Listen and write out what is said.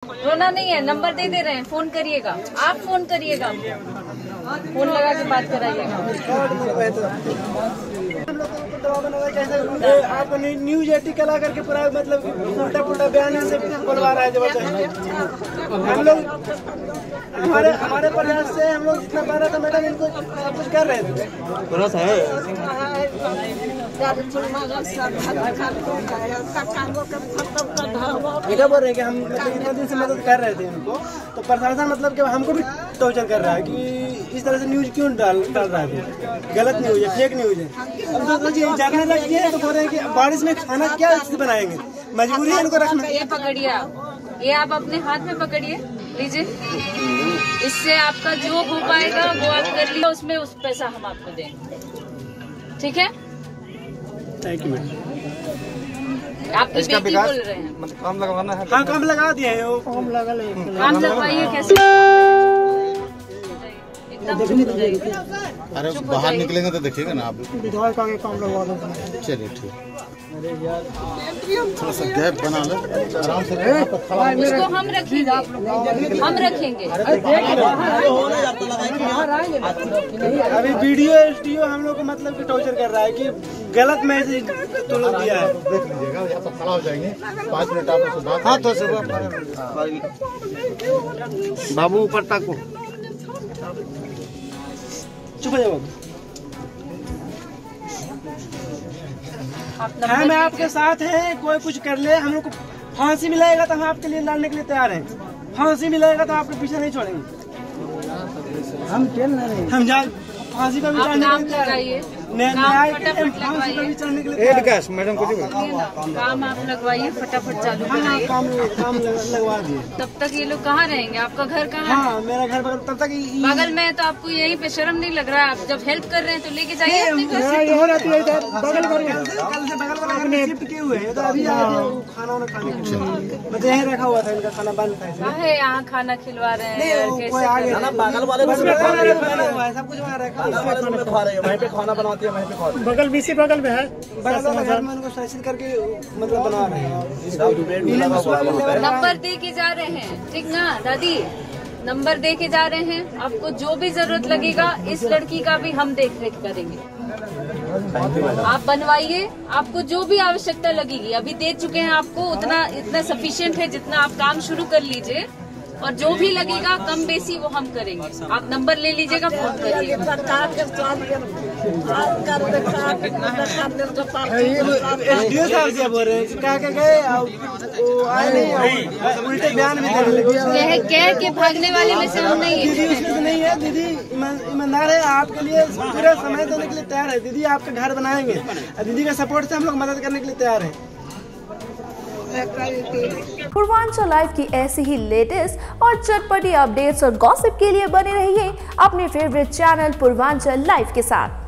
रोना नहीं है, नंबर दे रहे हैं, फोन करिएगा, आप फोन करिएगा, फोन लगा के बात कराइएगा। आपको न्यूज 80 कला करके पूरा मतलब उल्टा पुल्टा बयान से बोलवा रहा है जबरदस्त। हम लोग हमारे प्रयास से हम लोग जितना पा रहा था मैडम इनको सब कुछ कर रहे थे। भरोसा है बेटा बोल रहे हैं कि हम मतलब इतने दिन से मदद कर रहे थे इनको, तो प्रशासन मतलब कि हमको भी टॉर्चर कर रहा है कि इस तरह से न्यूज क्यों डाल रहा है, गलत न्यूज है, फेक न्यूज है। अब तो जानने लगी है तो बोल रहे हैं कि बारिश में खाना क्या बनाएंगे, मजबूरी है इनको रखना। ये पकड़िए आप, ये आप अपने हाथ में पकड़िए, लीजिए, इससे आपका जो हो पाएगा वो आप कर लीजिए, उसमें उस पैसा हम आपको देंगे, ठीक है? Thank you madam. आपकी बेटी बोल रहे हैं काम लगवाना है। हाँ काम लगा दिया है, वो काम काम लगवाइए, कैसे? अरे बाहर निकलेंगे तो देखिएगा ना आप। विधायक का काम लगवा दो। चलिए ठीक। अरे यार थोड़ा सा गैप बना लो आराम से। उसको हम रखेंगे, हम रखेंगे। अभी वीडियो एसटीओ हम लोग को मतलब कि टॉर्चर कर रहा है कि गलत मैसेज तो लोग दिया है। देख लीजिएगा, यहाँ पर खड़ा हो जाएंगे 5 मिनट आपसे बात। हाँ तो सुबह बाबू ऊपर तक को चुप हो जाओ। हम आपके साथ हैं, कोई कुछ कर ले, हम लोग को फांसी मिलेगा तो हम आपके लिए लड़ने के लिए तैयार हैं। फांसी मिलेगा तो आपके पीछे नहीं छोड़ेंगे। हम जेल नहीं, हम जाए फांसी पर भी चढ़ने के लिए तैयार हैं। न्याय के फांसी पर भी चढ़ने के लिए। मैडम कुछ काम आप लगवाइए, फटाफट चालू कराइए। काम लगवा दिए। तब तक ये लोग कहाँ रहेंगे? आपका घर कहाँ है? हाँ मेरा घर बगल, तब तक बगल में। तो आपको यहीं पे शर्म नहीं लग रहा है? आप जब हेल्प कर रहे हैं तो लेके जाइए अपने घर से। कल से बगल वाला घर शिफ्ट किए हुए हैं, तो अभी खाना वाना खाने के लिए मतलब यहीं रखा हुआ था, इनका खाना बंद था। है यहाँ खाना खिलवा रहे हैं, कोई आ गया बगल वाले सब कुछ वहाँ रखा वहीं पे खाना बनाते हैं, वहीं पे बगल बीसी बगल में है, बगल वाले घर में उनको सुरक्षित करके मतलब बना रहे हैं। नंबर दे के जा रहे हैं, ठीक ना दादी? नंबर दे के जा रहे हैं, आपको जो भी जरूरत लगेगा इस लड़की का भी हम देख रेख करेंगे। आप बनवाइए, आपको जो भी आवश्यकता लगेगी, अभी दे चुके हैं आपको, इतना सफिशिएंट है, जितना आप काम शुरू कर लीजिए, और जो भी लगेगा कम बेसी वो हम करेंगे। आप नंबर ले लीजिएगा, फोन करिए। एसडीओ साहब से बोल रहे हैं क्या गए उल्टे बयान भी देने लगे। कह के भागने वाले में से हम नहीं है। दीदी उसमें तो नहीं है, दीदी ईमानदार है, आपके लिए पूरा समय देने के लिए तैयार है। दीदी आपका घर बनाएंगे, दीदी का सपोर्ट से हम लोग मदद करने के लिए तैयार है। पूर्वांचल लाइव की ऐसी ही लेटेस्ट और चटपटी अपडेट्स और गॉसिप के लिए बने रहिए अपने फेवरेट चैनल पूर्वांचल लाइव के साथ।